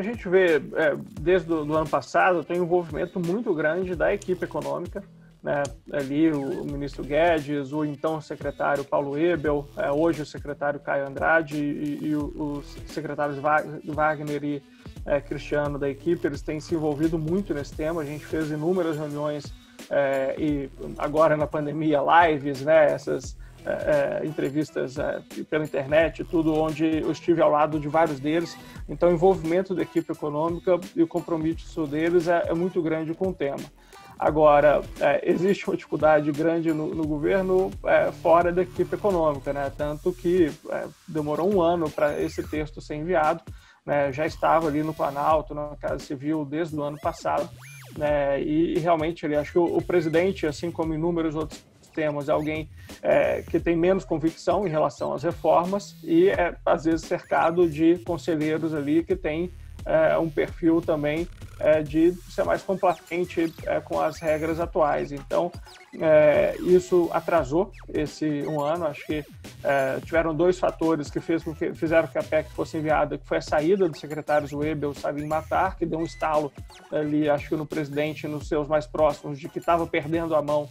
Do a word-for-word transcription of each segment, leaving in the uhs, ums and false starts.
gente vê, é, desde o do ano passado, tem um envolvimento muito grande da equipe econômica, né? Ali o, o ministro Guedes, o então secretário Paulo Ebel, é, hoje o secretário Caio Andrade e, e os secretários Wagner e é, Cristiano da equipe, eles têm se envolvido muito nesse tema. A gente fez inúmeras reuniões é, e agora na pandemia, lives, né? Essas é, é, entrevistas é, pela internet, tudo, onde eu estive ao lado de vários deles. Então, o envolvimento da equipe econômica e o compromisso deles é, é muito grande com o tema. Agora, é, existe uma dificuldade grande no, no governo é, fora da equipe econômica, né? Tanto que é, demorou um ano para esse texto ser enviado, né? Já estava ali no Planalto, na Casa Civil, desde o ano passado, né? E, e realmente, ele, acho que o, o presidente, assim como inúmeros outros temas, é alguém é, que tem menos convicção em relação às reformas e é, às vezes, cercado de conselheiros ali que têm é, um perfil também é, de ser mais complacente é, com as regras atuais. Então, é, isso atrasou esse um ano. Acho que é, tiveram dois fatores que, fez com que fizeram que a P E C fosse enviada, que foi a saída dos secretários Webel, Savim Matar, que deu um estalo ali, acho que no presidente e nos seus mais próximos, de que estava perdendo a mão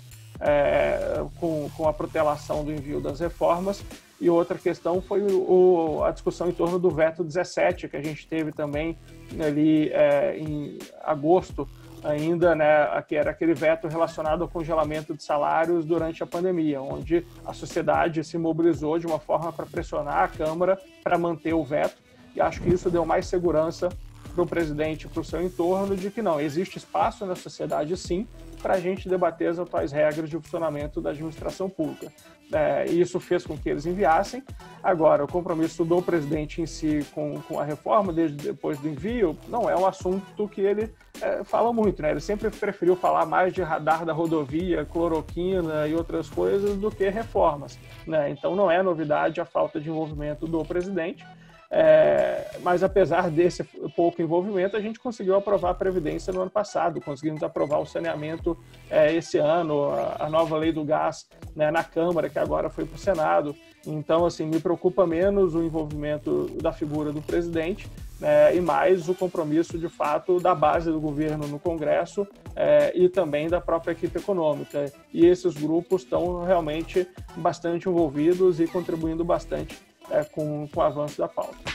é, com, com a protelação do envio das reformas. E outra questão foi o, a discussão em torno do veto dezessete, que a gente teve também ali é, em agosto ainda, né, que era aquele veto relacionado ao congelamento de salários durante a pandemia, onde a sociedade se mobilizou de uma forma para pressionar a Câmara para manter o veto, e acho que isso deu mais segurança para o presidente e para o seu entorno de que não, existe espaço na sociedade sim para a gente debater as atuais regras de funcionamento da administração pública. É, isso fez com que eles enviassem. Agora, o compromisso do presidente em si com, com a reforma, desde depois do envio, não é um assunto que ele é, fala muito, né? Ele sempre preferiu falar mais de radar da rodovia, cloroquina e outras coisas do que reformas, né? Então, não é novidade a falta de envolvimento do presidente. É, mas apesar desse pouco envolvimento, a gente conseguiu aprovar a Previdência no ano passado, conseguimos aprovar o saneamento é, esse ano, a, a nova lei do gás, né, na Câmara, que agora foi para o Senado. Então, assim, me preocupa menos o envolvimento da figura do presidente, né, e mais o compromisso, de fato, da base do governo no Congresso é, e também da própria equipe econômica. E esses grupos estão realmente bastante envolvidos e contribuindo bastante É, com, com o avanço da pauta.